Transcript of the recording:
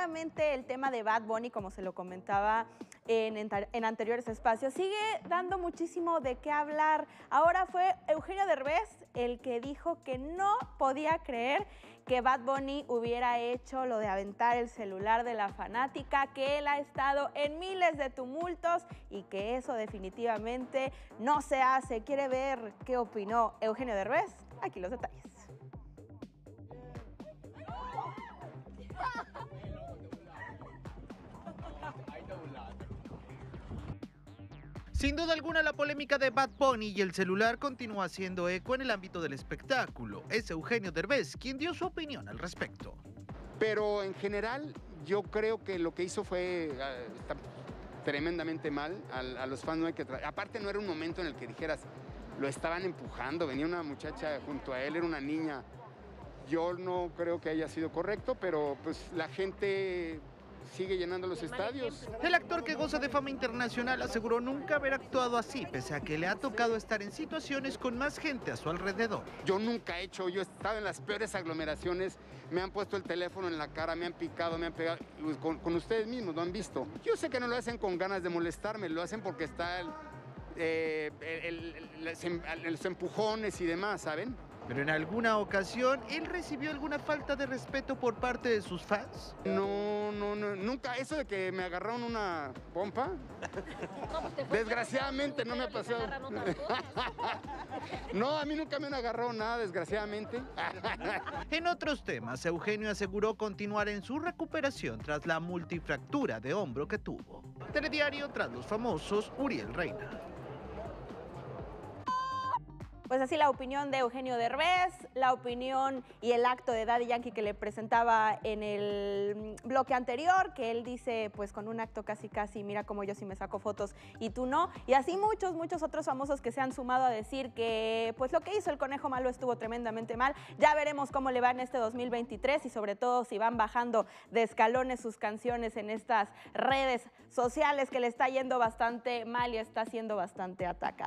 solamente el tema de Bad Bunny, como se lo comentaba en anteriores espacios, sigue dando muchísimo de qué hablar. Ahora fue Eugenio Derbez el que dijo que no podía creer que Bad Bunny hubiera hecho lo de aventar el celular de la fanática, que él ha estado en miles de tumultos y que eso definitivamente no se hace. ¿Quiere ver qué opinó Eugenio Derbez? Aquí los detalles. Sin duda alguna, la polémica de Bad Bunny y el celular continúa haciendo eco en el ámbito del espectáculo. Es Eugenio Derbez quien dio su opinión al respecto. Pero en general, yo creo que lo que hizo fue está tremendamente mal. A los fans no hay que aparte, no era un momento en el que dijeras, lo estaban empujando, venía una muchacha junto a él, era una niña. Yo no creo que haya sido correcto, pero pues la gente sigue llenando los estadios. El actor, que goza de fama internacional, aseguró nunca haber actuado así, pese a que le ha tocado estar en situaciones con más gente a su alrededor. Yo nunca he hecho, yo he estado en las peores aglomeraciones, me han puesto el teléfono en la cara, me han picado, me han pegado, con ustedes mismos lo han visto. Yo sé que no lo hacen con ganas de molestarme, lo hacen porque está los empujones y demás, ¿saben? Pero en alguna ocasión, ¿él recibió alguna falta de respeto por parte de sus fans? No, nunca. Eso de que me agarraron una pompa, desgraciadamente no me ha pasado. No, a mí nunca me han agarrado nada, desgraciadamente. En otros temas, Eugenio aseguró continuar en su recuperación tras la multifractura de hombro que tuvo. Telediario tras los famosos, Uriel Reina. Pues así la opinión de Eugenio Derbez, la opinión y el acto de Daddy Yankee que le presentaba en el bloque anterior, que él dice, pues con un acto casi, mira cómo yo sí me saco fotos y tú no. Y así muchos otros famosos que se han sumado a decir que pues lo que hizo el Conejo Malo estuvo tremendamente mal. Ya veremos cómo le va en este 2023 y sobre todo si van bajando de escalones sus canciones en estas redes sociales, que le está yendo bastante mal y está siendo bastante atacado.